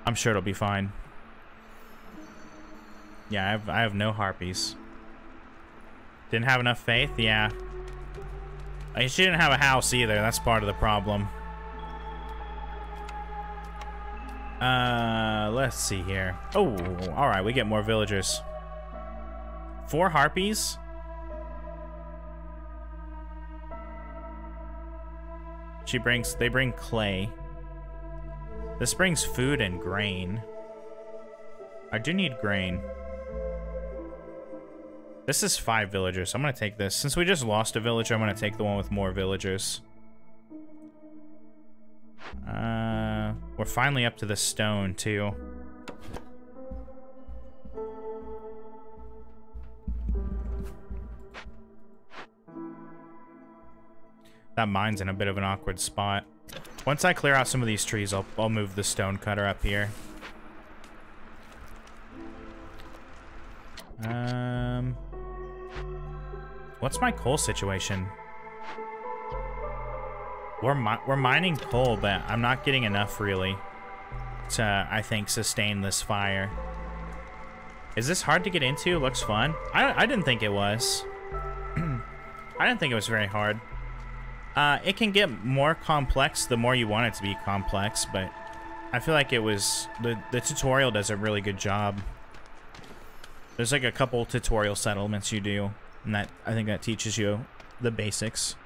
I'm sure it'll be fine. Yeah, I have no harpies. Didn't have enough faith? Yeah. She didn't have a house either. That's part of the problem. Let's see here. Oh, all right. We get more villagers. 4 harpies? They bring clay. This brings food and grain. I do need grain. This is 5 villagers. I'm gonna take this. Since we just lost a villager, I'm gonna take the one with more villagers. We're finally up to the stone, too. That mine's in a bit of an awkward spot. Once I clear out some of these trees, I'll move the stone cutter up here. What's my coal situation? We're mining coal, but I'm not getting enough really to, I think, sustain this fire. Is this hard to get into? Looks fun. I didn't think it was. I didn't think it was very hard. It can get more complex the more you want it to be complex, but I feel like it was... The tutorial does a really good job. There's like a couple tutorial settlements you do, and I think that teaches you the basics.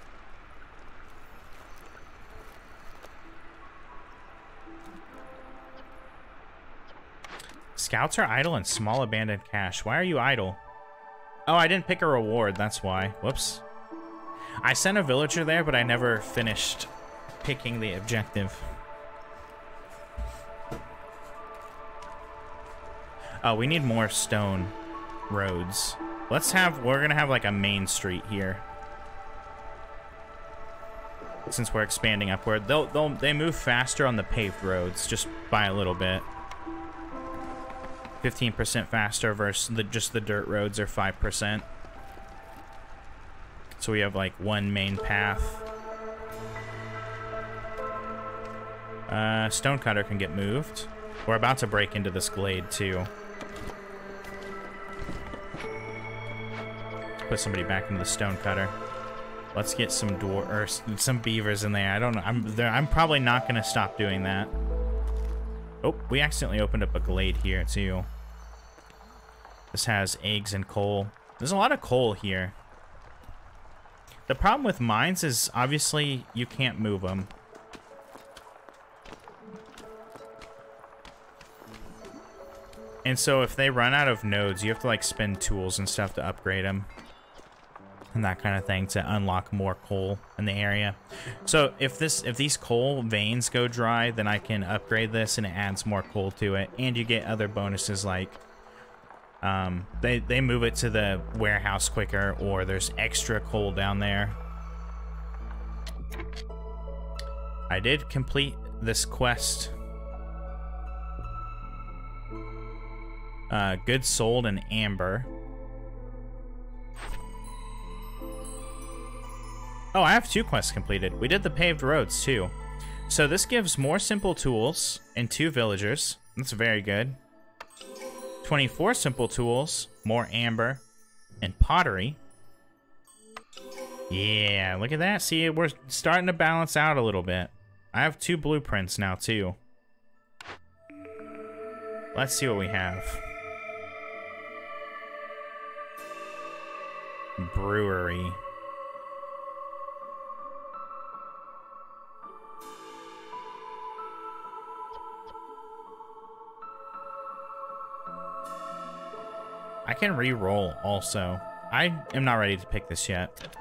Scouts are idle in small abandoned cache. Why are you idle? Oh, I didn't pick a reward, that's why. Whoops. I sent a villager there, but I never finished picking the objective. Oh, we need more stone roads. We're gonna have like a main street here. Since we're expanding upward. They move faster on the paved roads, just by a little bit. 15% faster versus just the dirt roads are 5%. So we have like one main path. Stonecutter can get moved. We're about to break into this glade too. Put somebody back into the stonecutter. Let's get some some beavers in there. I don't know. I'm probably not gonna stop doing that. Oh, we accidentally opened up a glade here too. This has eggs and coal. There's a lot of coal here. The problem with mines is obviously you can't move them. And so if they run out of nodes, you have to like spend tools and stuff to upgrade them. And that kind of thing to unlock more coal in the area. So if these coal veins go dry, then I can upgrade this and it adds more coal to it. And you get other bonuses like they move it to the warehouse quicker, or there's extra coal down there. I did complete this quest. Goods sold in amber. Oh, I have 2 quests completed. We did the paved roads too. So this gives more simple tools and 2 villagers. That's very good. 24 simple tools, more amber, and pottery. Yeah, look at that. See, we're starting to balance out a little bit. I have 2 blueprints now too. Let's see what we have. Brewery. I can re-roll also. I am not ready to pick this yet.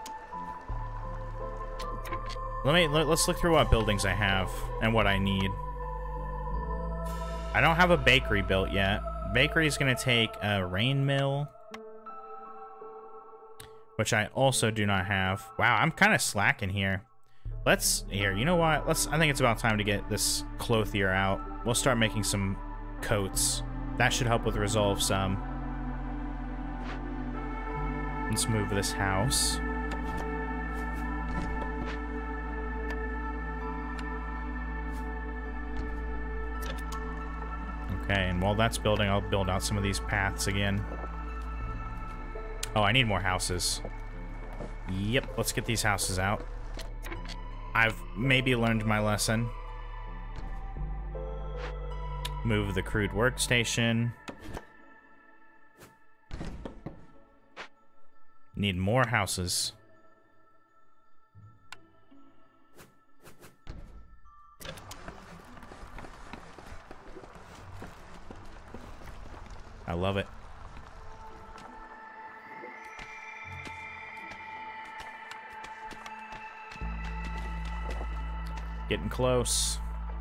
Let's look through what buildings I have and what I need. I don't have a bakery built yet. Bakery is going to take a rain mill, which I also do not have. Wow, I'm kind of slacking here. You know what? I think it's about time to get this clothier out. We'll start making some coats. That should help with resolve some. Let's move this house. Okay, and while that's building, I'll build out some of these paths again. Oh, I need more houses. Yep, let's get these houses out. I've maybe learned my lesson. Move the crude workstation. Need more houses. I love it. Getting close.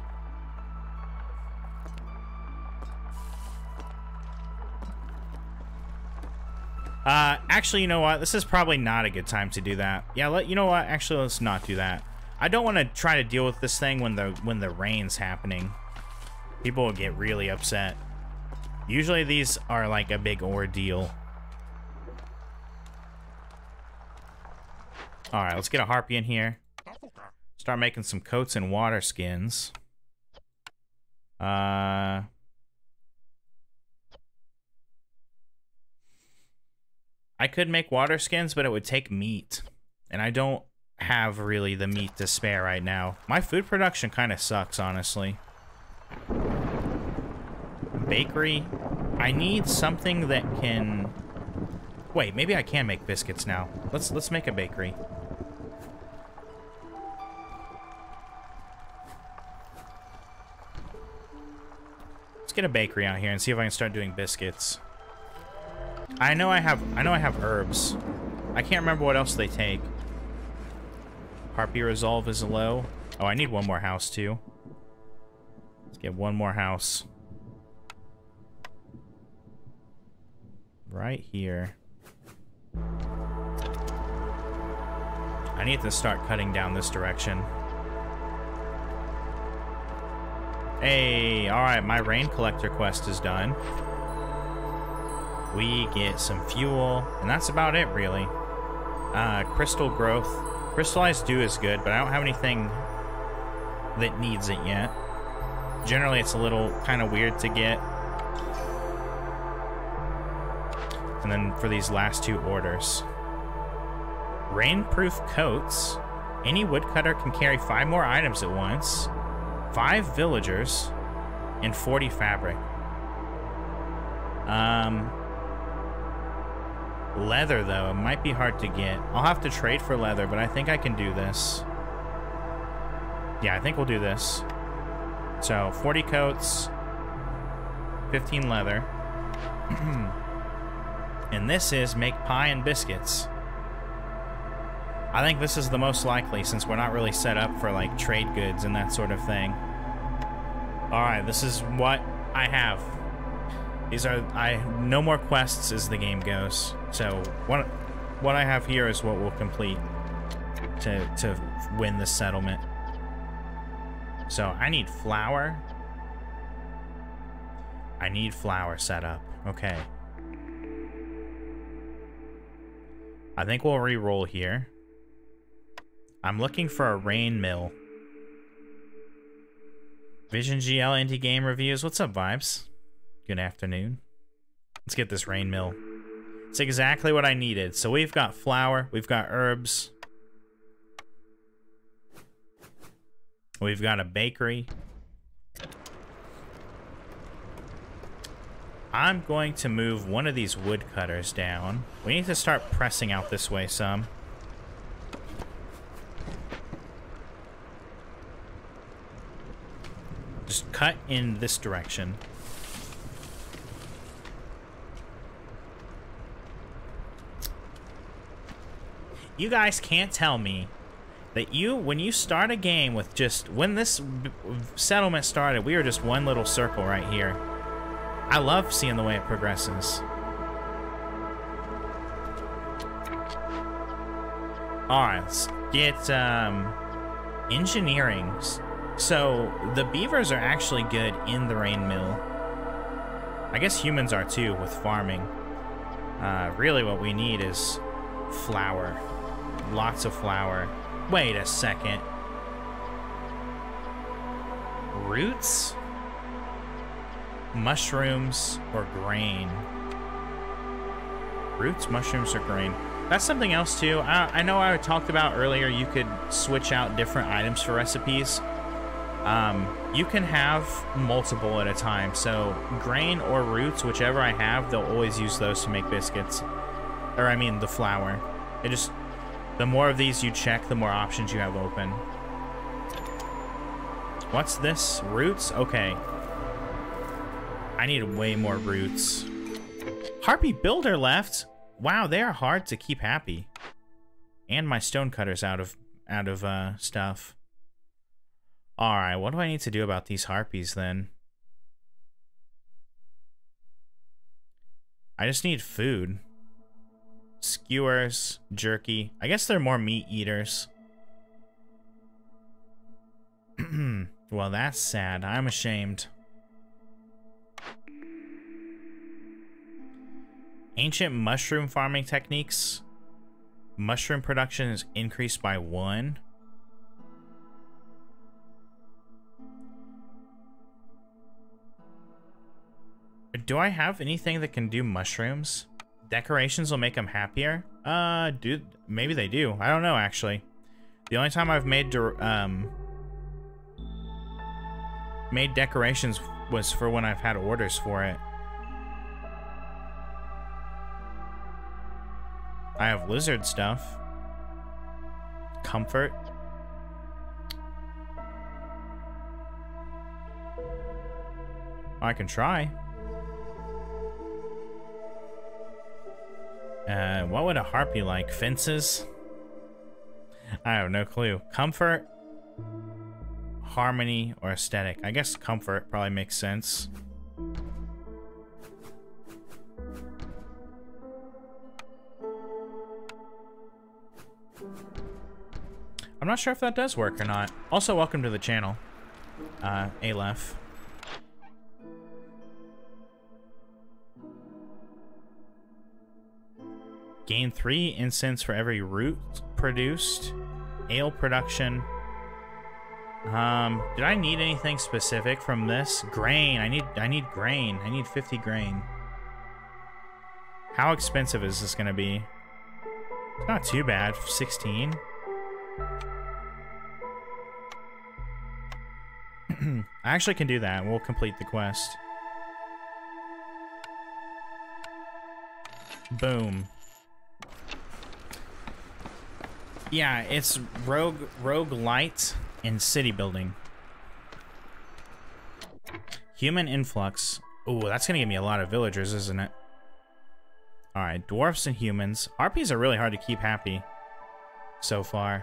Actually, you know what? This is probably not a good time to do that. Yeah, you know what? Actually, let's not do that. I don't want to try to deal with this thing when the rain's happening. People will get really upset. Usually these are like a big ordeal. All right, let's get a harpy in here. Start making some coats and water skins. I could make water skins, but it would take meat. And I don't have really the meat to spare right now. My food production kind of sucks, honestly. Bakery. I need something that can... Wait, maybe I can make biscuits now. Let's make a bakery. Let's get a bakery out here and see if I can start doing biscuits. I know I have herbs. I can't remember what else they take. Harpy resolve is low. Oh, I need one more house too. Let's get one more house. Right here. I need to start cutting down this direction. Hey, alright, my rain collector quest is done. We get some fuel, and that's about it, really. Crystal growth. Crystallized dew is good, but I don't have anything that needs it yet. Generally, it's a little kind of weird to get. And then for these last two orders. Rainproof coats. Any woodcutter can carry 5 more items at once. 5 villagers. And 40 fabric. Leather, though, it might be hard to get. I'll have to trade for leather, but I think I can do this. Yeah, I think we'll do this. So, 40 coats. 15 leather. And this is make pie and biscuits. I think this is the most likely since we're not really set up for like trade goods and that sort of thing. Alright, this is what I have. These are no more quests as the game goes. So what I have here is what we'll complete to win this settlement. So I need flour. I need flour set up. Okay. I think we'll re-roll here. I'm looking for a rain mill. Vision GL Indie Game Reviews. What's up, Vibes? Good afternoon. Let's get this rain mill. It's exactly what I needed. So we've got flour. We've got herbs. We've got a bakery. I'm going to move one of these woodcutters down. We need to start pressing out this way some. Just cut in this direction. You guys can't tell me that when you start a game with just... When this settlement started, we were just one little circle right here. I love seeing the way it progresses. Alright, let's get engineering. So, the beavers are actually good in the rain mill. I guess humans are too with farming. Really what we need is flour. Lots of flour. Wait a second. Mushrooms or grain? Roots, mushrooms, or grain? That's something else too. I know I talked about earlier you could switch out different items for recipes. You can have multiple at a time. So grain or roots, whichever I have, they'll always use those to make biscuits. Or I mean the flour. It just, the more of these you check, the more options you have open. What's this? Roots? Okay. I need way more roots. Harpy Builder left. Wow, they are hard to keep happy. And my stone cutter's out of stuff. All right, what do I need to do about these harpies then? I just need food. Skewers, jerky. I guess they're more meat eaters. Well, that's sad. I'm ashamed. Ancient mushroom farming techniques. Mushroom production is increased by 1. Do I have anything that can do mushrooms? Decorations will make them happier? Dude, maybe they do. I don't know, actually. The only time I've made decorations was for when I've had orders for it. I have lizard stuff. Comfort. I can try. What would a harpy like? Fences? I have no clue. Comfort, harmony, or aesthetic? I guess comfort probably makes sense. I'm not sure if that does work or not. Also, welcome to the channel, Aleph. Gain 3 incense for every root produced. Ale production. Did I need anything specific from this? Grain. I need grain. I need 50 grain. How expensive is this gonna be? It's not too bad. 16. I actually can do that. We'll complete the quest. Boom. Yeah, it's rogue light and city building. Human influx. Ooh, that's gonna give me a lot of villagers, isn't it? Alright, dwarfs and humans. Harpies are really hard to keep happy so far.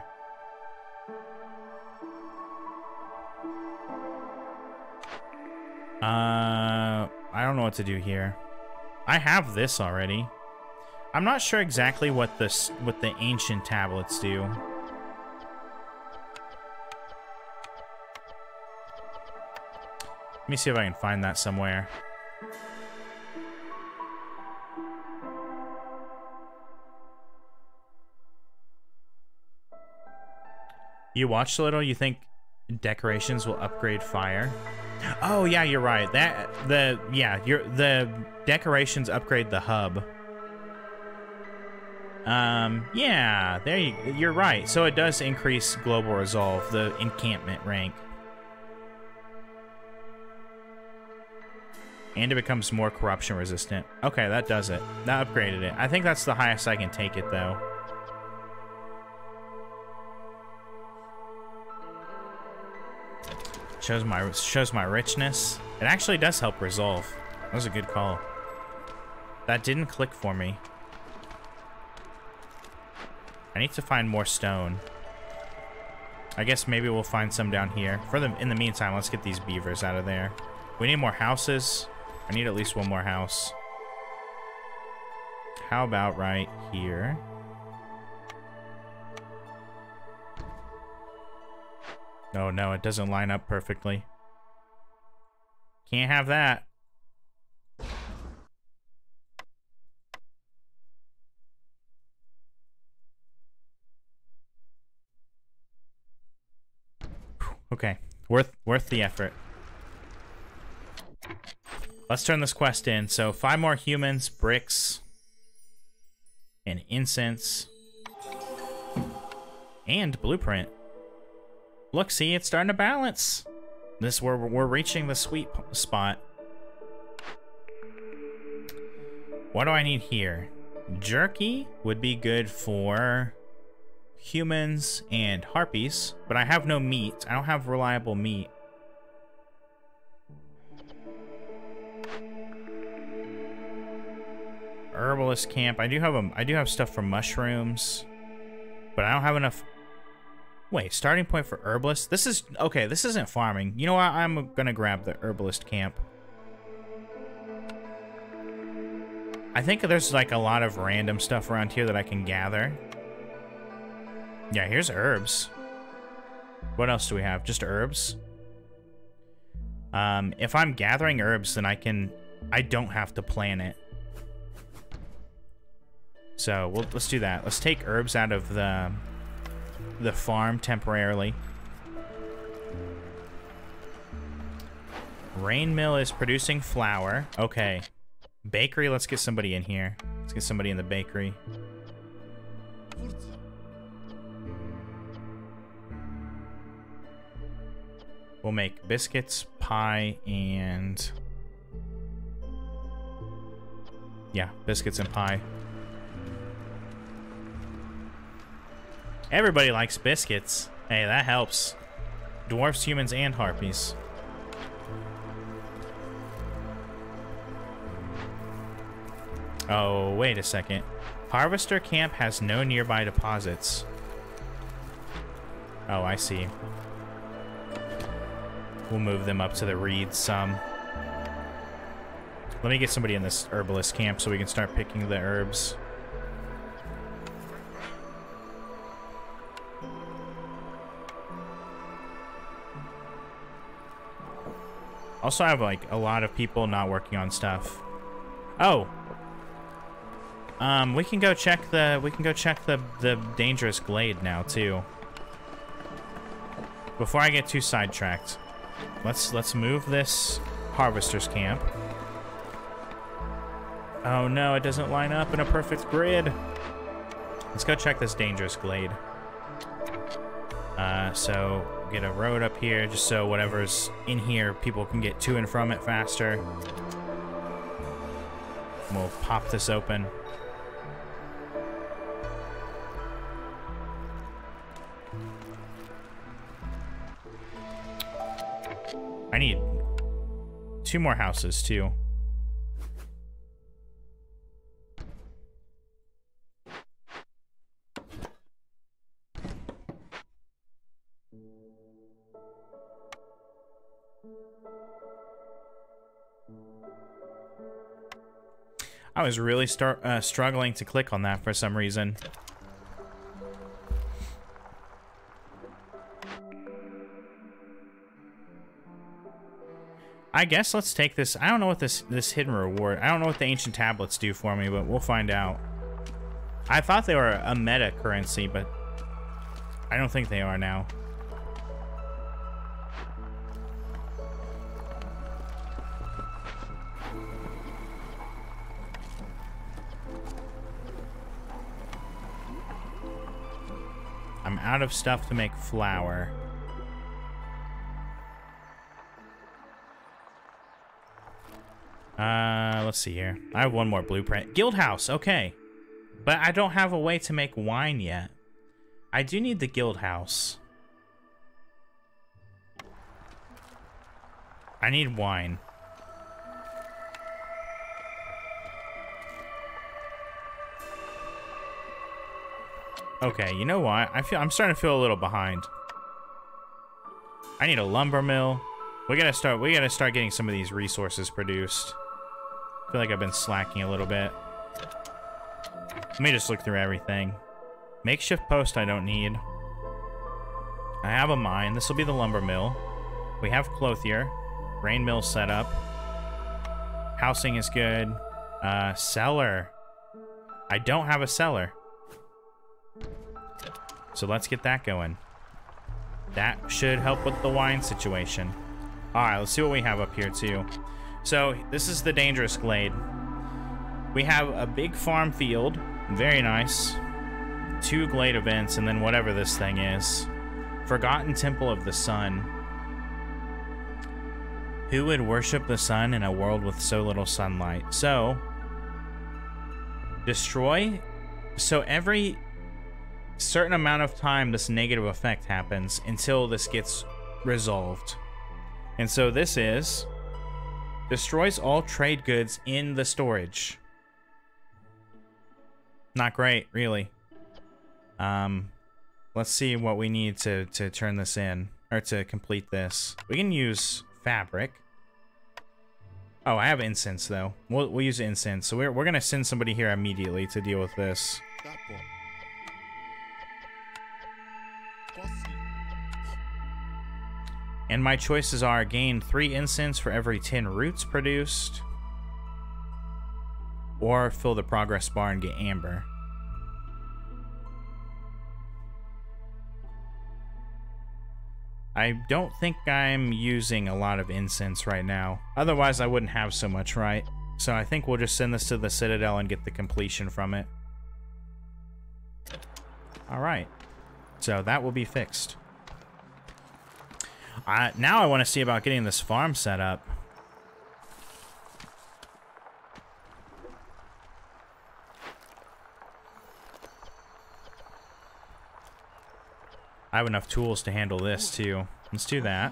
I don't know what to do here. I have this already. I'm not sure exactly what the ancient tablets do. Let me see if I can find that somewhere. You watched a little, you think decorations will upgrade fire? Oh yeah, you're right. The decorations upgrade the hub. Yeah, you're right. So it does increase global resolve, the encampment rank. And it becomes more corruption resistant. Okay, that does it. That upgraded it. I think that's the highest I can take it though. Shows my richness. It actually does help resolve. That was a good call. That didn't click for me. I need to find more stone. I guess maybe we'll find some down here. In the meantime, let's get these beavers out of there. We need more houses. I need at least one more house. How about right here? Oh no, it doesn't line up perfectly. Can't have that. Okay, worth the effort. Let's turn this quest in. So 5 more humans, bricks, and incense, and blueprint. Look, see, it's starting to balance. We're reaching the sweet spot. What do I need here? Jerky would be good for humans and harpies, but I have no meat. I don't have reliable meat. Herbalist camp. I do have stuff for mushrooms, but I don't have enough. Wait, starting point for herbalist? This is okay, this isn't farming. You know what? I'm gonna grab the herbalist camp. I think there's like a lot of random stuff around here that I can gather. Yeah, here's herbs. What else do we have? Just herbs? If I'm gathering herbs, then I don't have to plant it. So let's do that. Let's take herbs out of the farm temporarily. Rain mill is producing flour. Okay. Bakery, let's get somebody in here. Let's get somebody in the bakery. We'll make biscuits, pie, and... yeah, biscuits and pie. Everybody likes biscuits. Hey, that helps. Dwarfs, humans, and harpies. Oh, wait a second. Harvester camp has no nearby deposits. Oh, I see. We'll move them up to the reeds some. Let me get somebody in this herbalist camp so we can start picking the herbs. Also, I have like a lot of people not working on stuff. Oh, we can go check the dangerous glade now too. Before I get too sidetracked, let's move this harvester's camp. Oh no, it doesn't line up in a perfect grid. Let's go check this dangerous glade. So get a road up here just so whatever's in here, people can get to and from it faster. We'll pop this open. I need 2 more houses too. I was really struggling to click on that for some reason. I guess let's take this. I don't know what this hidden reward. I don't know what the ancient tablets do for me, but we'll find out. I thought they were a meta currency, but I don't think they are now. I'm out of stuff to make flour. Let's see here. I have 1 more blueprint. Guild house, okay. But I don't have a way to make wine yet. I do need the guild house. I need wine. Okay, you know what? I'm starting to feel a little behind. I need a lumber mill. We gotta start getting some of these resources produced. I feel like I've been slacking a little bit. Let me just look through everything. Makeshift post I don't need. I have a mine. This will be the lumber mill. We have clothier. Rain mill set up. Housing is good. Cellar. I don't have a cellar. So let's get that going. That should help with the wine situation. Alright, let's see what we have up here too. So this is the dangerous glade. We have a big farm field, very nice. 2 glade events, and then whatever this thing is. Forgotten Temple of the Sun. Who would worship the sun in a world with so little sunlight? So, destroy. So every certain amount of time, this negative effect happens until this gets resolved. And so this is destroys all trade goods in the storage. Not great, really. Let's see what we need to turn this in, or to complete this. We can use fabric. Oh, I have incense though. We'll use incense. So we're gonna send somebody here immediately to deal with this. And my choices are gain 3 incense for every 10 roots produced, or fill the progress bar and get amber. I don't think I'm using a lot of incense right now. Otherwise, I wouldn't have so much, right? So I think we'll just send this to the Citadel and get the completion from it. Alright. So that will be fixed. Now I want to see about getting this farm set up. I have enough tools to handle this too. Let's do that.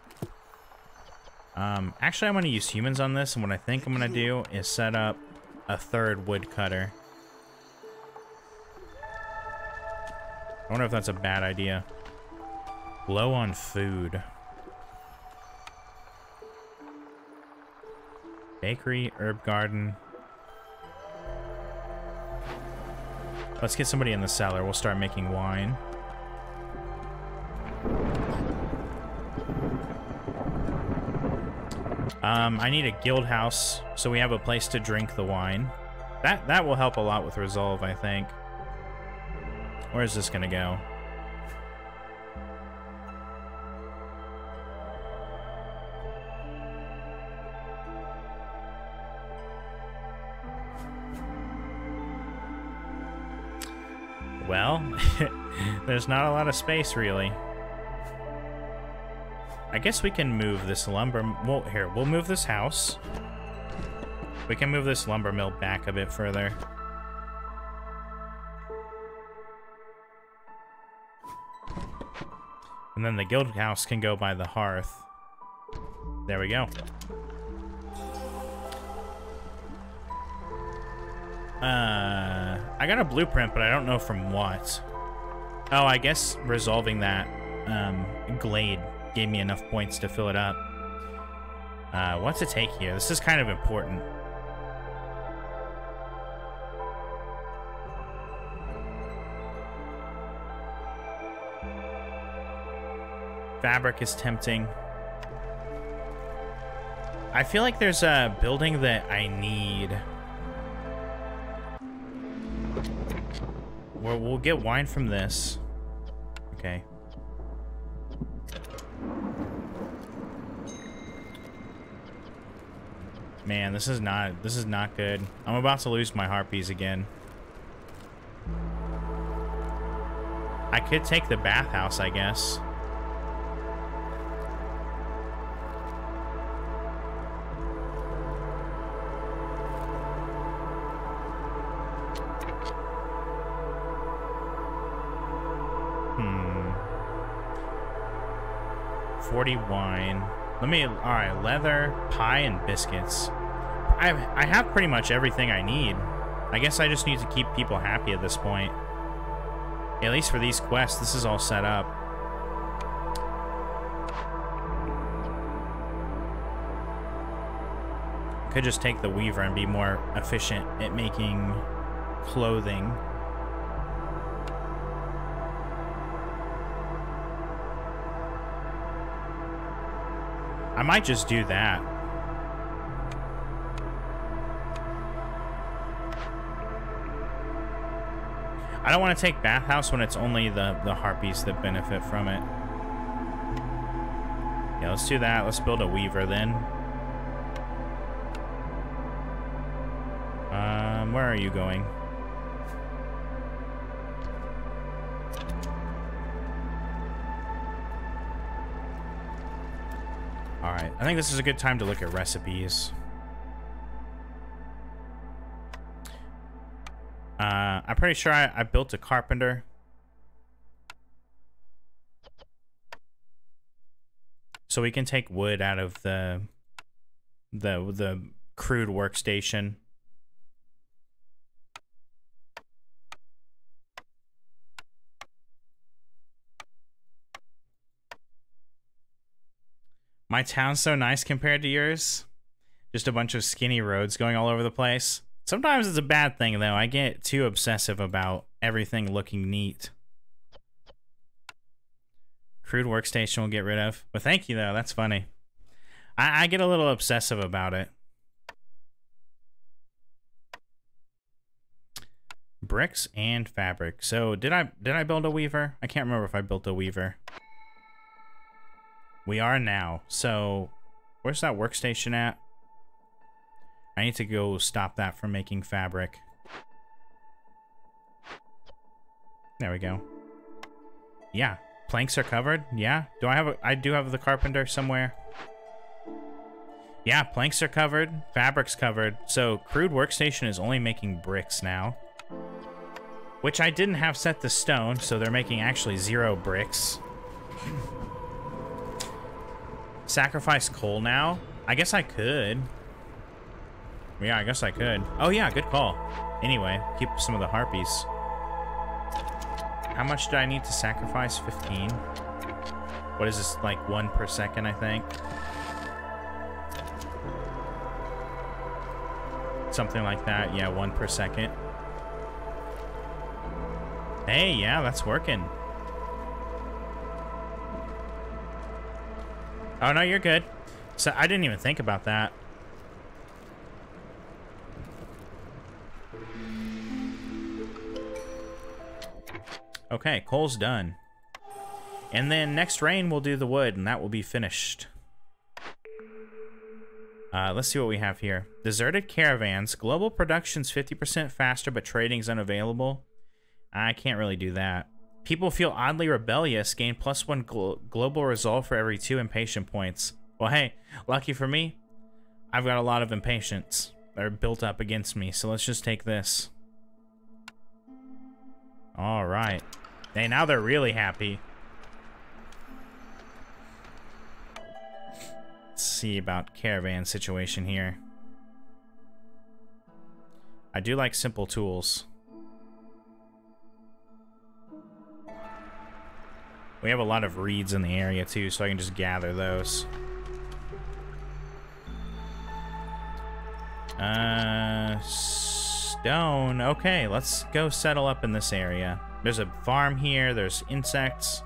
Actually, I'm going to use humans on this, and what I think I'm going to do is set up a 3rd woodcutter. I wonder if that's a bad idea. Low on food. Bakery, herb garden. Let's get somebody in the cellar. We'll start making wine. I need a guild house, so we have a place to drink the wine. That will help a lot with resolve, I think. Where's this gonna go? Well, there's not a lot of space, really. I guess we can move this lumber... Well, here, we'll move this house. We can move this lumber mill back a bit further. And then the guild house can go by the hearth. There we go. I got a blueprint, but I don't know from what. Oh, I guess resolving that glade gave me enough points to fill it up. What's to take here? This is kind of important. Fabric is tempting. I feel like there's a building that I need. We'll get wine from this. Okay. Man, this is not good. I'm about to lose my harpies again. I could take the bathhouse, I guess. Hmm. 40 wine. Alright, leather, pie, and biscuits. I have pretty much everything I need. I guess I just need to keep people happy at this point. At least for these quests, this is all set up. Could just take the weaver and be more efficient at making clothing. I might just do that. I don't want to take bathhouse when it's only the harpies that benefit from it. Yeah, let's do that. Let's build a weaver then. stone. Where are you going? Alright, I think this is a good time to look at recipes. I'm pretty sure I built a carpenter. So we can take wood out of the crude workstation. My town's so nice compared to yours. Just a bunch of skinny roads going all over the place. Sometimes it's a bad thing, though. I get too obsessive about everything looking neat. Crude workstation we'll get rid of. But thank you, though. That's funny. I get a little obsessive about it. Bricks and fabric. So did I build a weaver? I can't remember if I built a weaver. We are now. So where's that workstation at? I need to go stop that from making fabric. There we go. Yeah. Planks are covered? Yeah. I do have the carpenter somewhere. Yeah, planks are covered. Fabric's covered. So crude workstation is only making bricks now. Which I didn't have set to stone, so they're making actually 0 bricks. Sacrifice coal now? I guess I could. Yeah, I guess I could. Oh yeah, good call. Anyway, keep some of the harpies. How much do I need to sacrifice? 15. What is this, like 1 per second, I think? Something like that. Yeah, 1 per second. Hey, yeah, that's working. Oh, no, you're good. So I didn't even think about that. Okay, coal's done. And then next rain, we'll do the wood, and that will be finished. Let's see what we have here. Deserted caravans. Global production's 50% faster, but trading's unavailable. I can't really do that. People feel oddly rebellious. Gain +1 global resolve for every 2 impatient points. Well, hey, lucky for me, I've got a lot of impatience that are built up against me, so let's just take this. All right. Hey, now they're really happy. Let's see about caravan situation here. I do like simple tools. We have a lot of reeds in the area too, so I can just gather those. Stone. Okay, let's go settle up in this area. There's a farm here, there's insects.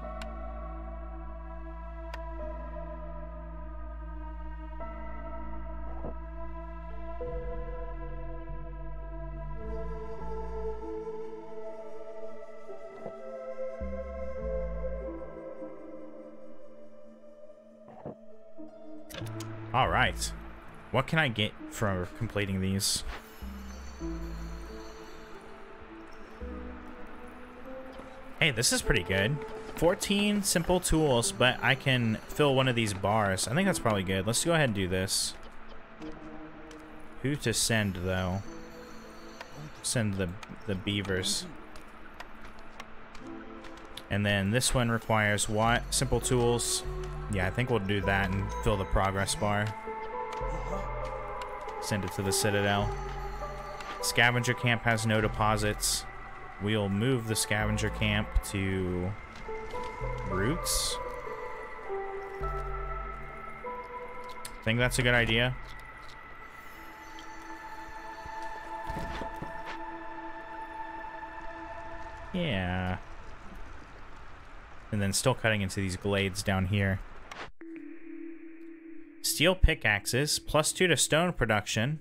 All right. What can I get for completing these? Hey, this is pretty good. 14 simple tools, but I can fill one of these bars. I think that's probably good. Let's go ahead and do this. Who to send, though? Send the beavers. And then this one requires what? Simple tools. Yeah, I think we'll do that and fill the progress bar. Send it to the Citadel. Scavenger camp has no deposits. We'll move the scavenger camp to Roots. Think that's a good idea. Yeah. And then still cutting into these glades down here. Steel pickaxes, +2 to stone production.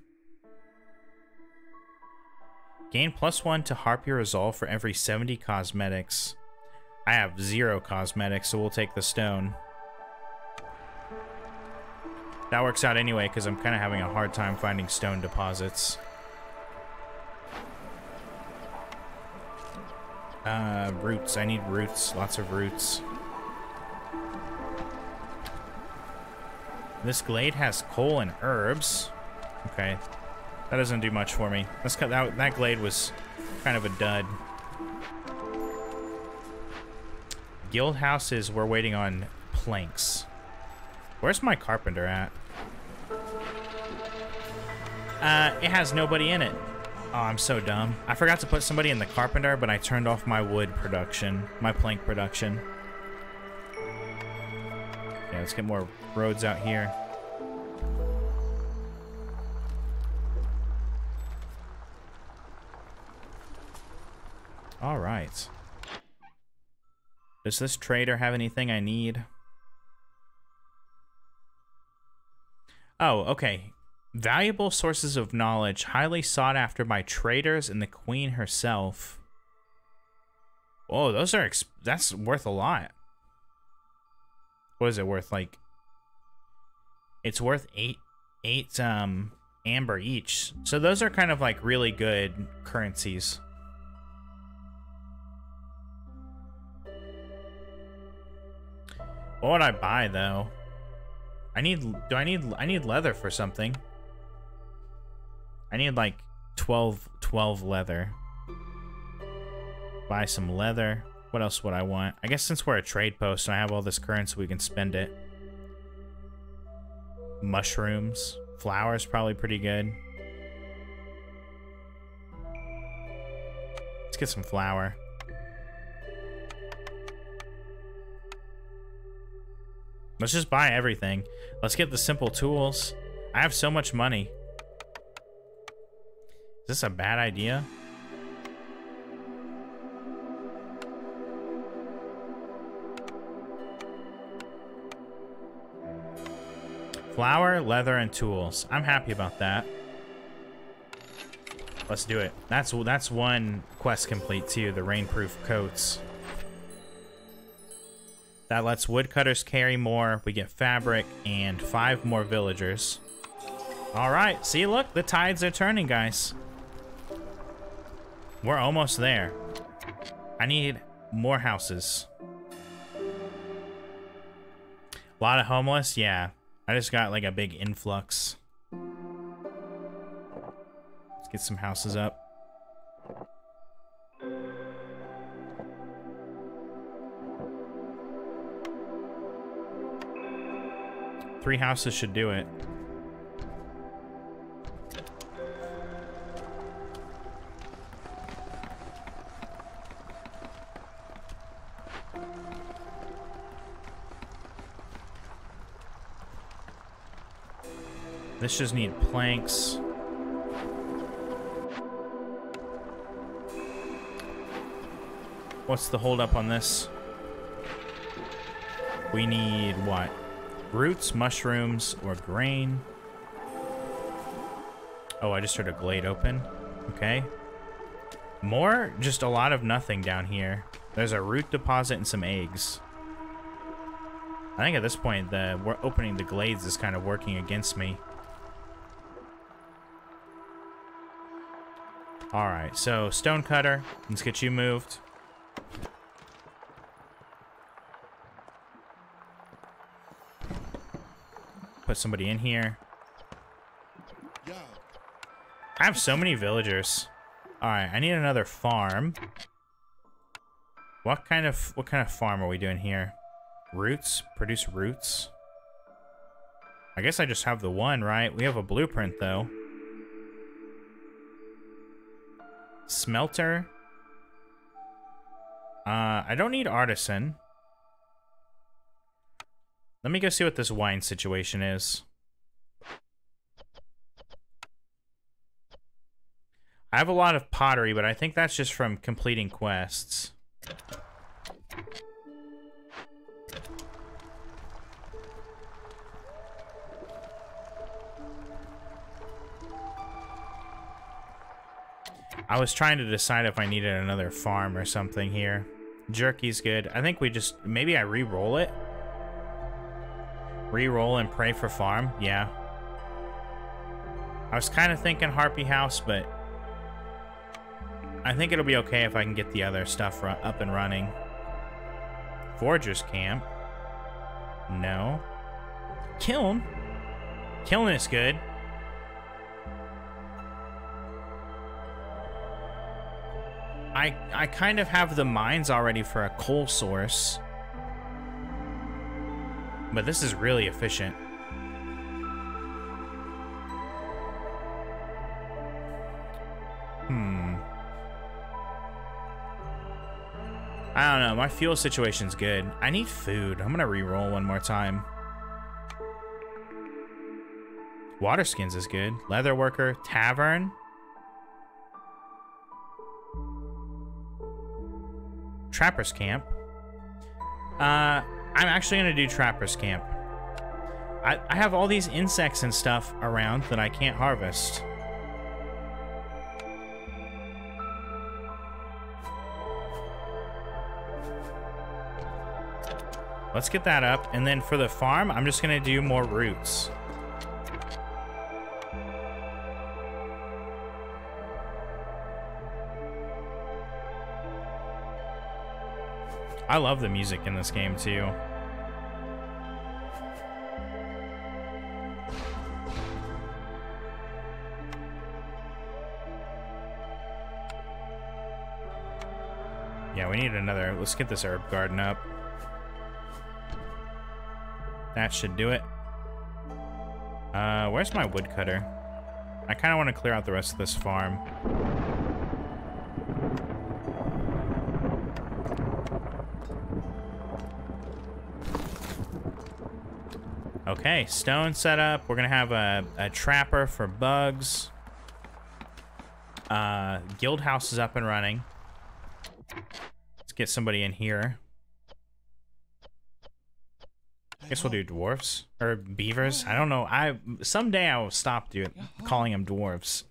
Gain +1 to Harpy Resolve for every 70 cosmetics. I have 0 cosmetics, so we'll take the stone. That works out anyway, because I'm kind of having a hard time finding stone deposits. Roots. I need roots. Lots of roots. This glade has coal and herbs. Okay. That doesn't do much for me. That glade was kind of a dud. Guild houses, we're waiting on planks. Where's my carpenter at? It has nobody in it. Oh, I'm so dumb. I forgot to put somebody in the carpenter, but I turned off my wood production, my plank production. Yeah, let's get more roads out here. All right. Does this trader have anything I need? Oh, okay. Valuable sources of knowledge, highly sought after by traders and the queen herself. Whoa, those are that's worth a lot. What is it worth? Like, it's worth eight amber each. So those are kind of like really good currencies. What would I buy though? I need leather for something. I need like 12 leather. Buy some leather. What else would I want? I guess since we're a trade post and I have all this currency, we can spend it. Mushrooms. Flowers probably pretty good. Let's get some flour. Let's just buy everything. Let's get the simple tools. I have so much money. Is this a bad idea? Flour, leather, and tools. I'm happy about that. Let's do it. That's one quest complete too, the rainproof coats. That lets woodcutters carry more. We get fabric and 5 more villagers. All right, see, look, the tides are turning, guys. We're almost there. I need more houses. A lot of homeless, yeah. I just got like a big influx. Let's get some houses up. Three houses should do it. This just need planks. What's the holdup on this? We need what? Roots, mushrooms, or grain. Oh, I just heard a glade open. Okay. More, just a lot of nothing down here. There's a root deposit and some eggs. I think at this point, we're opening the glades is kind of working against me. All right, so stonecutter, let's get you moved. Put somebody in here. I have so many villagers. All right, I need another farm. What kind of farm are we doing here? Roots, produce roots. I guess I just have the one, right? We have a blueprint though. Smelter. I don't need artisan. Let me go see what this wine situation is. I have a lot of pottery, but I think that's just from completing quests. I was trying to decide if I needed another farm or something here. Jerky's good. I think we just... Maybe I re-roll it? Re-roll and pray for farm? Yeah. I was kind of thinking Harpy House, but... I think it'll be okay if I can get the other stuff up and running. Forger's camp. No. Kiln. Kiln is good. I kind of have the mines already for a coal source. But this is really efficient. I don't know. My fuel situation's good. I need food. I'm gonna re-roll one more time. Water skins is good. Leather worker, tavern. Trapper's camp. I'm actually gonna do Trapper's camp. I have all these insects and stuff around that I can't harvest. Let's get that up, and then for the farm, I'm just gonna do more roots. I love the music in this game too. Yeah, we need another. Let's get this herb garden up. That should do it. Where's my woodcutter? I kind of want to clear out the rest of this farm. Okay, stone set up. We're gonna have a trapper for bugs. Guild house is up and running. Let's get somebody in here. I guess we'll do dwarves or beavers. I don't know. Someday I will stop calling them dwarves.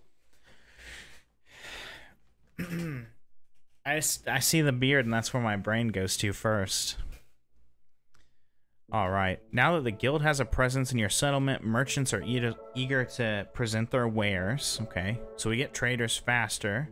I see the beard and that's where my brain goes to first. All right. Now that the guild has a presence in your settlement, merchants are eager to present their wares. Okay, so we get traders faster.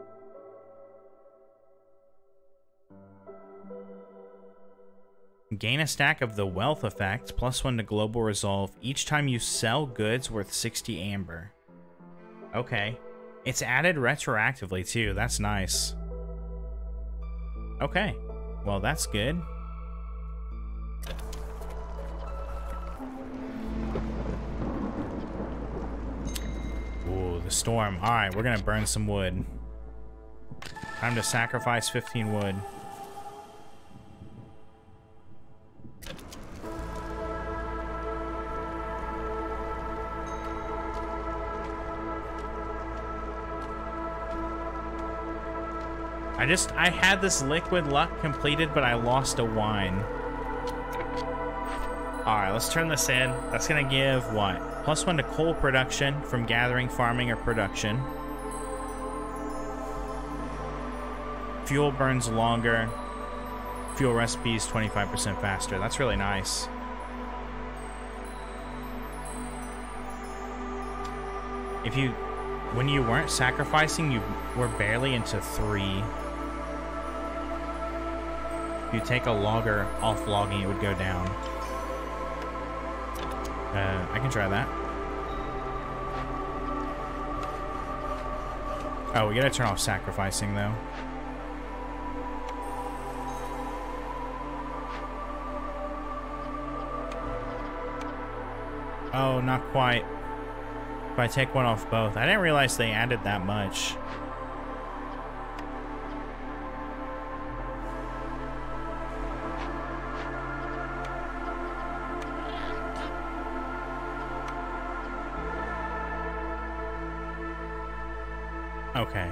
Gain a stack of the wealth effect, +1 to global resolve, each time you sell goods worth 60 amber. Okay. It's added retroactively too. That's nice. Okay. Well, that's good. Ooh, the storm. All right, we're gonna burn some wood. Time to sacrifice 15 wood. I had this liquid luck completed, but I lost a wine. Alright, let's turn this in. That's gonna give what? +1 to coal production from gathering, farming, or production. Fuel burns longer. Fuel recipes 25% faster. That's really nice. When you weren't sacrificing, you were barely into 3. If you take a logger off logging, it would go down. I can try that. Oh, we gotta turn off sacrificing, though. Oh, not quite. If I take one off both. I didn't realize they added that much. Okay.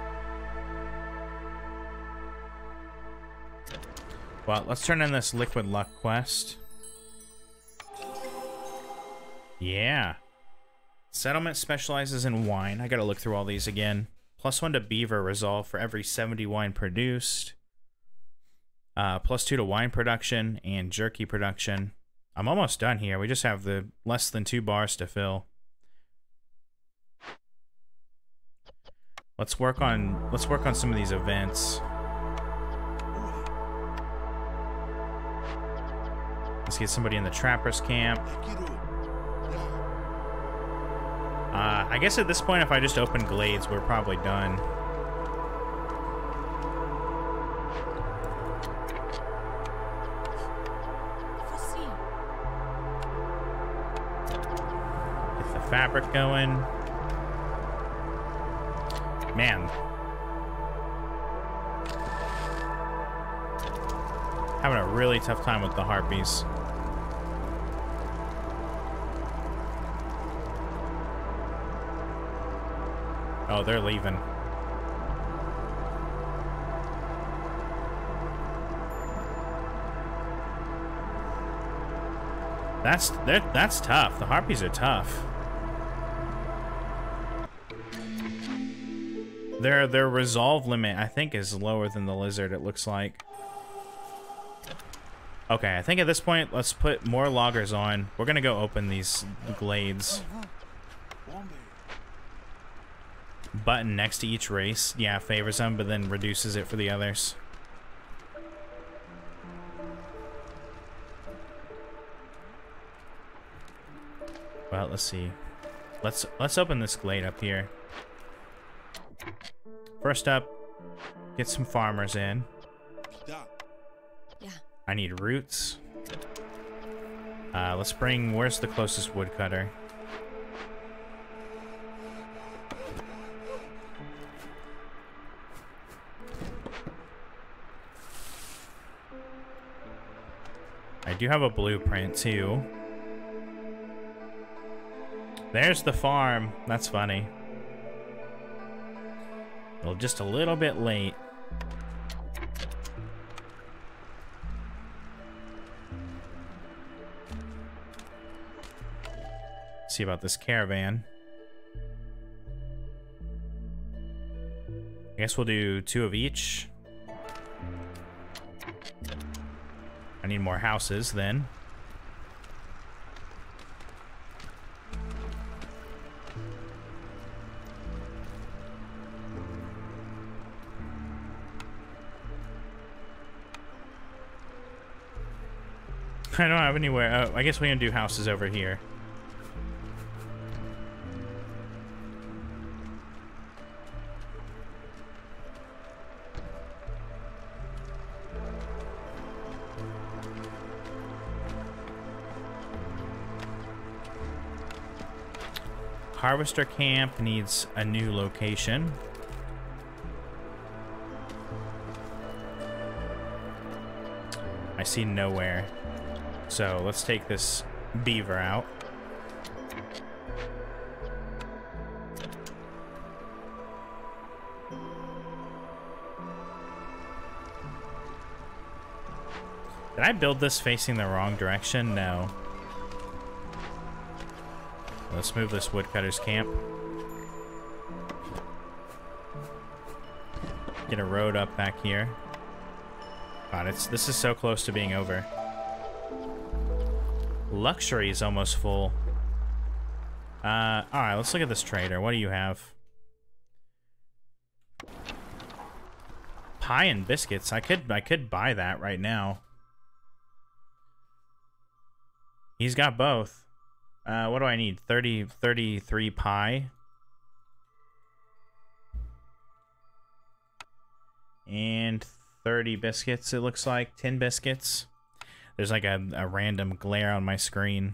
Well, let's turn in this liquid luck quest. Yeah. Settlement specializes in wine. I gotta look through all these again. +1 to beaver resolve for every 70 wine produced. +2 to wine production and jerky production. I'm almost done here. We just have the less than 2 bars to fill. Let's work on some of these events. Let's get somebody in the trapper's camp. I guess at this point, if I just open glades, we're probably done. Get the fabric going. Man. Having a really tough time with the harpies. Oh, they're leaving. That's tough. The harpies are tough. Their resolve limit, I think, is lower than the lizard, it looks like. Okay, I think at this point, let's put more loggers on. We're gonna go open these glades. Button next to each race, yeah, favors them, but then reduces it for the others. Well, let's see. Let's open this glade up here. First up, get some farmers in. Yeah. I need roots. Let's bring, where's the closest woodcutter? I do have a blueprint too. There's the farm. That's funny. Well, just a little bit late. See about this caravan. I guess we'll do 2 of each. I need more houses then. I don't have anywhere. Oh, I guess we can do houses over here. Harvester camp needs a new location. I see nowhere. So let's take this beaver out. Did I build this facing the wrong direction? No. Let's move this woodcutter's camp. Get a road up back here. God, this is so close to being over. Luxury is almost full. Alright, let's look at this trader. What do you have? Pie and biscuits. I could buy that right now. He's got both. What do I need? 33 pie. And 30 biscuits, it looks like. 10 biscuits. There's like a random glare on my screen.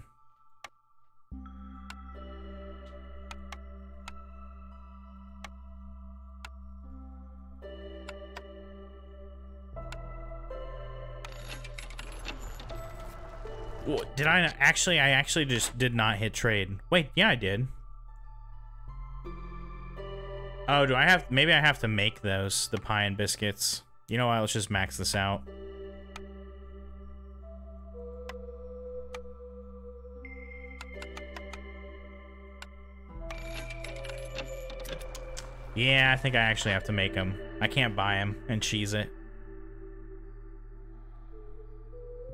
Did I actually? I actually just did not hit trade. Wait, yeah, I did. Oh, do I have? Maybe I have to make those, the pie and biscuits. You know what? Let's just max this out. Yeah, I think I actually have to make them. I can't buy them and cheese it.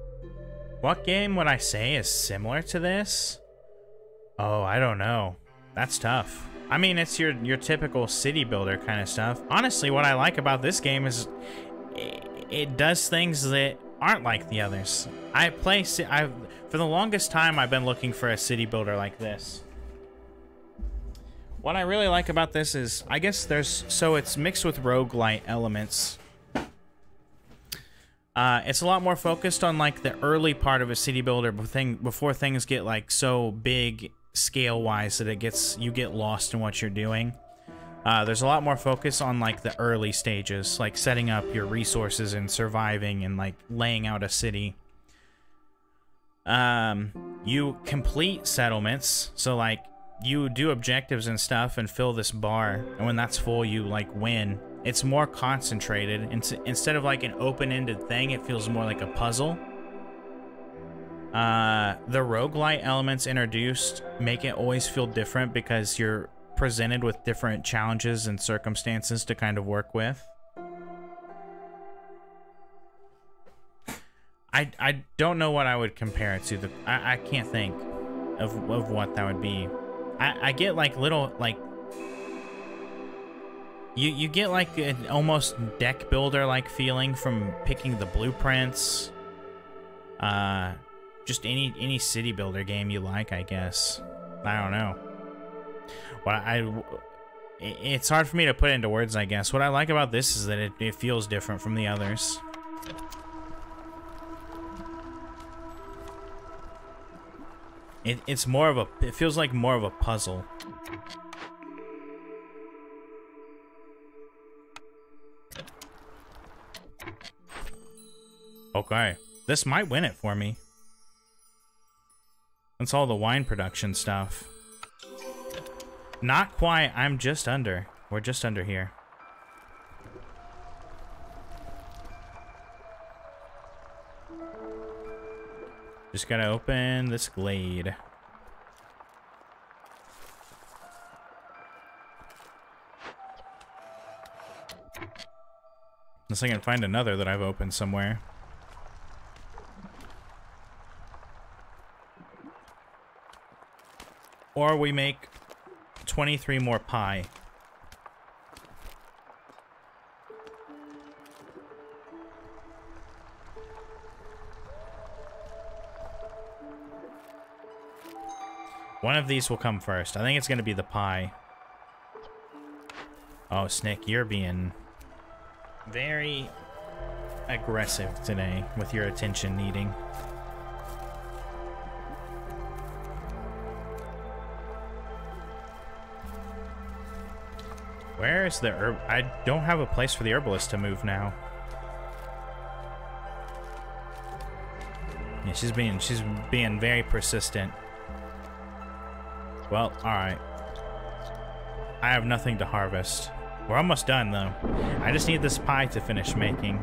What game would I say is similar to this? Oh, I don't know. That's tough. I mean, it's your typical city builder kind of stuff. Honestly, what I like about this game is it does things that aren't like the others. For the longest time, I've been looking for a city builder like this. What I really like about this is, I guess it's mixed with roguelite elements. It's a lot more focused on like the early part of a city builder before things get like so big scale-wise that you get lost in what you're doing. There's a lot more focus on like the early stages, like setting up your resources and surviving and like laying out a city. You complete settlements, so like you do objectives and stuff and fill this bar, and when that's full you like win. It's more concentrated. Instead of like an open-ended thing, it feels more like a puzzle. The roguelite elements introduced make it always feel different because you're presented with different challenges and circumstances to kind of work with. I don't know what I would compare it to. I can't think of what that would be. I get like little like you get like an almost deck builder like feeling from picking the blueprints. Just any city builder game you like, I guess. I don't know. It's hard for me to put into words, I guess. What I like about this is that it feels different from the others. It feels like more of a puzzle. Okay, this might win it for me. That's all the wine production stuff. Not quite, I'm just under. We're just under here. Just gotta open this glade. Unless I can find another that I've opened somewhere. Or we make 23 more pie. One of these will come first. I think it's going to be the pie. Oh, Snick, you're being very aggressive today with your attention needing. Where's the herb? I don't have a place for the herbalist to move now. Yeah, she's being very persistent. Well, alright. I have nothing to harvest. We're almost done, though. I just need this pie to finish making.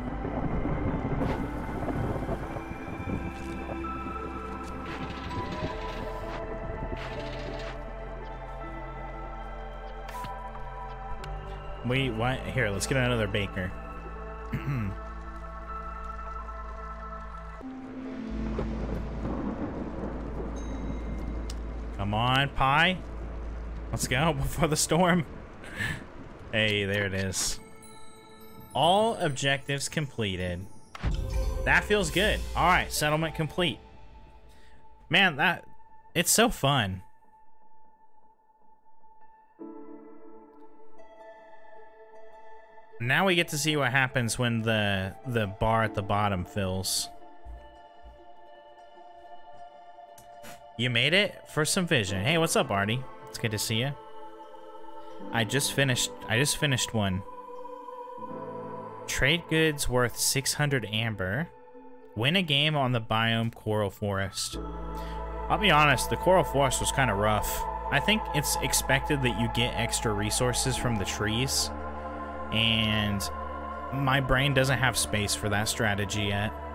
What? Here, let's get another baker. Come on, pie. Let's go before the storm. Hey, there it is. All objectives completed. That feels good. All right, settlement complete. Man, it's so fun. Now we get to see what happens when the bar at the bottom fills. You made it for some vision. Hey, what's up, Artie? It's good to see you. I just finished one. Trade goods worth 600 amber. Win a game on the biome Coral Forest. I'll be honest, the Coral Forest was kind of rough. I think it's expected that you get extra resources from the trees. And my brain doesn't have space for that strategy yet.